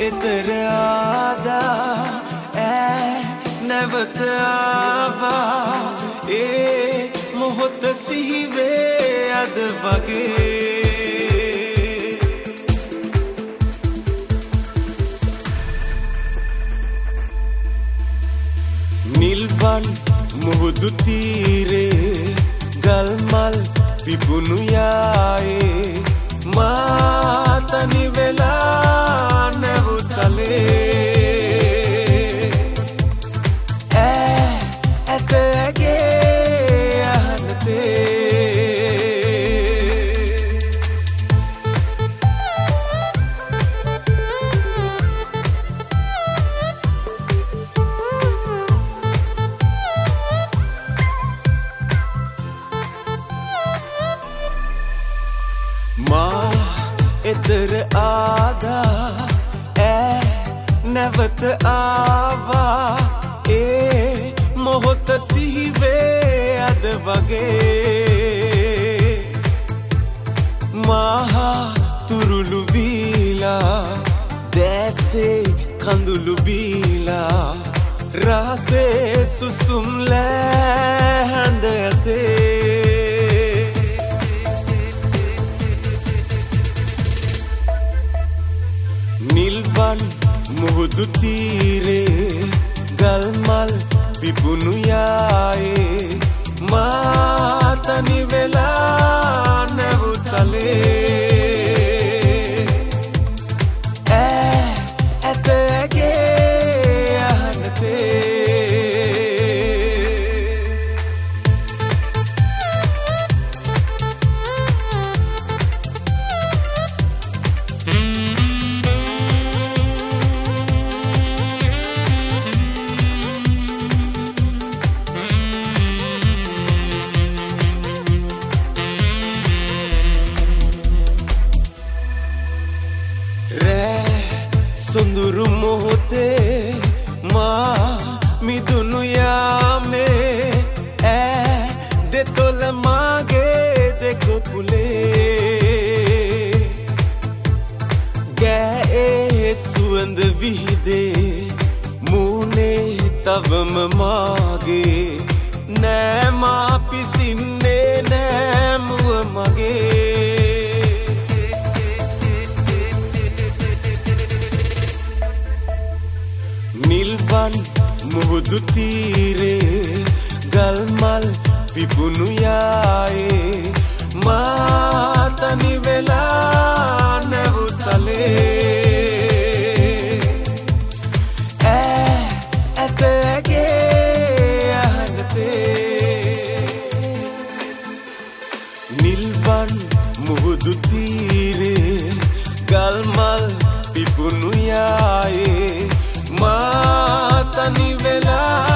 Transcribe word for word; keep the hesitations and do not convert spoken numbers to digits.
එතර ආදා ඈ නැවත ආවා ඒ මොහොත සිහිවේ අද වගේ නිල්වන් මුහුදු තීරේ ගල්මල් පිපුණු යායේ මා තනි වෙලා නැවුතලේ ඈ ඇත ඇගේ අහනතේ මා එතර ආදා ඈ නැවත ආවා ඒ මොහොත සිහිවේ අද වගේ මහා තුරුළු වීලා දැසේ කඳුළු බීලා රහසේ සුසුම් ලෑහඳ ඇසේ නිල්වන් මුහුදු තීරේ ගල්මල් පිපුණු යායේ මා තනි වෙලා නැවුතලේ ඈ ඇත ඇගේ අහනතේ සොඳුරු මොහොතේ මා මිදුණු යාමේ ඈ දෙතොල මාගේ දෙකොපුලේ ගෑයේ සුවඳ විහිදේ මූනේ තවම මාගේ නෑ මා පිසින්නේ නෑ මුව මගේ නිල්වන් මුහුදු තීරේ ගල්මල් පිපුණු යායේ මා තනි වෙලා නැවුතලේ ඈ ඇත ඇගේ අහනතේ නිල්වන් මුහුදු තීරේ ගල්මල් පිපුණු යායේ මා තනි වෙලා